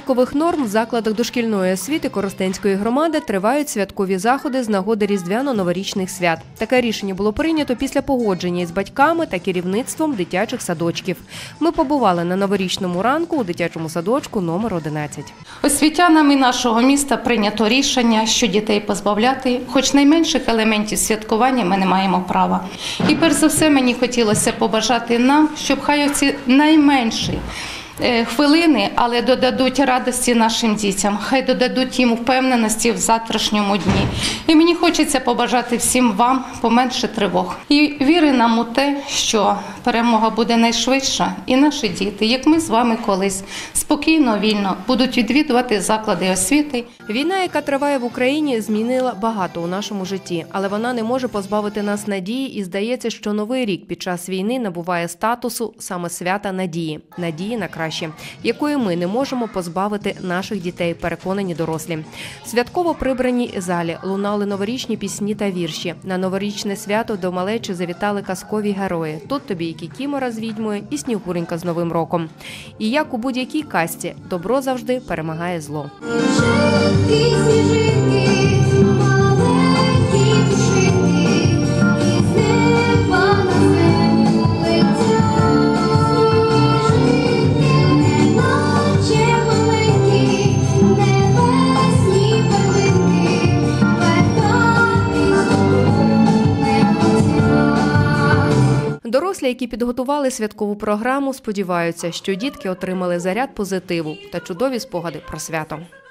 безпекових норм в закладах дошкільної освіти Коростенської громади тривають святкові заходи з нагоди Різдвяно-новорічних свят. Таке рішення було прийнято після погодження із батьками та керівництвом дитячих садочків. Ми побували на новорічному ранку у дитячому садочку номер 11. Освітянами нашого міста прийнято рішення, що дітей позбавляти, хоч найменших елементів святкування ми не маємо права. І перш за все мені хотілося побажати нам, щоб хай оці найменші хвилини, але додадуть радості нашим дітям, хай додадуть їм впевненості в завтрашньому дні. І мені хочеться побажати всім вам поменше тривог. І віри нам у те, що перемога буде найшвидша, і наші діти, як ми з вами колись, спокійно, вільно будуть відвідувати заклади освіти. Війна, яка триває в Україні, змінила багато у нашому житті, але вона не може позбавити нас надії, і здається, що новий рік під час війни набуває статусу саме свята надії, надії на краще, якої ми не можемо позбавити наших дітей, переконані дорослі. Святково прибраній залі лунали новорічні пісні та вірші. На новорічне свято до малечі завітали казкові герої. Тут тобі і Кікімора з відьмою, і Снігуренька з Новим роком. І як у будь-якій казці, добро завжди перемагає зло. Дорослі, які підготували святкову програму, сподіваються, що дітки отримали заряд позитиву та чудові спогади про свято.